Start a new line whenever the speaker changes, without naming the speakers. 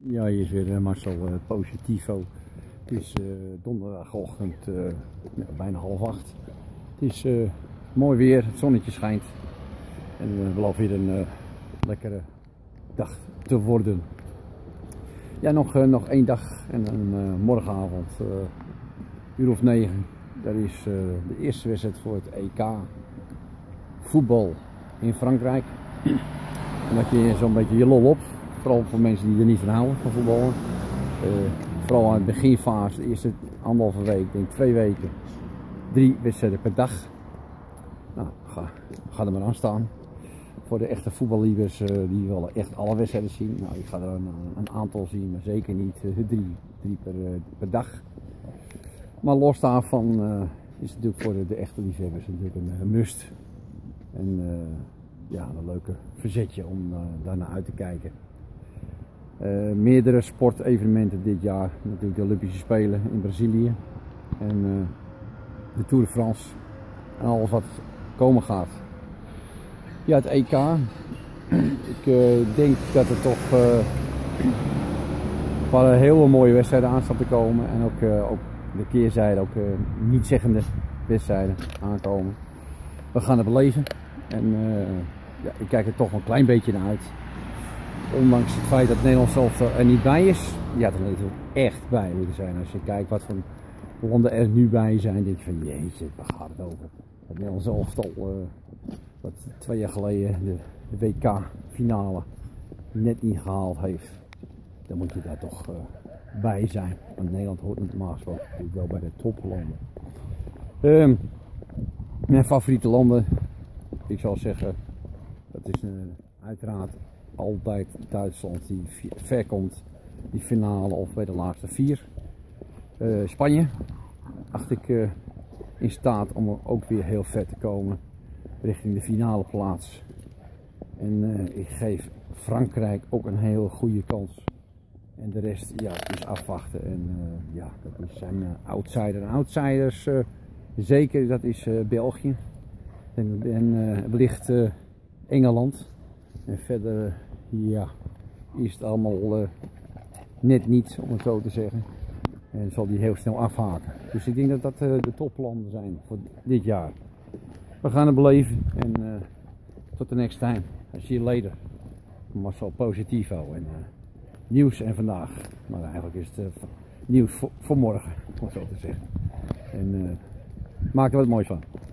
Ja, hier is weer Marcel Positivo. Het is donderdagochtend bijna 7:30. Het is mooi weer, het zonnetje schijnt. En het belooft weer een lekkere dag te worden. Ja, nog één dag en dan morgenavond, uur of 9. Dat is de eerste wedstrijd voor het EK voetbal in Frankrijk. En dat je zo'n beetje je lol op. Vooral voor mensen die er niet van houden, van voetballen. Vooral aan het beginfase, de eerste 1,5 week, denk 2 weken, 3 wedstrijden per dag. Nou, ga er maar aan staan. Voor de echte voetballiefers die willen echt alle wedstrijden zien. Nou, ik ga er een aantal zien, maar zeker niet 3 per dag. Maar los daarvan is het natuurlijk voor de echte liefhebbers natuurlijk een must. En ja, een leuke verzetje om daarnaar uit te kijken. Meerdere sportevenementen dit jaar. Natuurlijk de Olympische Spelen in Brazilië. En de Tour de France. En alles wat komen gaat. Ja, het EK. Ik denk dat er toch een paar hele mooie wedstrijden aan staan te komen. En ook de keerzijde, ook niet-zeggende wedstrijden aankomen. We gaan het beleven. En ja, ik kijk er toch een klein beetje naar uit. Ondanks het feit dat Nederland zelf er niet bij is. Ja, er moet er echt bij moeten zijn. Als je kijkt wat voor landen er nu bij zijn, denk je van jeetje, waar gaat het over? Het Nederlands elftal, wat 2 jaar geleden de WK-finale net niet gehaald heeft. Dan moet je daar toch bij zijn. Want Nederland hoort normaal gesproken wel bij de toplanden. Mijn favoriete landen, ik zal zeggen, dat is uiteraard altijd Duitsland die ver komt, die finale of bij de laatste 4. Spanje acht ik in staat om ook weer heel ver te komen richting de finale plaats. En ik geef Frankrijk ook een heel goede kans. En de rest, ja, is afwachten. En ja, dat zijn outsiders. Zeker, dat is België. En wellicht Engeland. En verder, ja, is het allemaal net niet, om het zo te zeggen. En zal die heel snel afhaken. Dus ik denk dat dat de toplanden zijn voor dit jaar. We gaan het beleven en tot de next time. I see you later. Marcel Positivo en nieuws en vandaag. Maar eigenlijk is het nieuws voor morgen, om het zo te zeggen. En maak er wat moois van.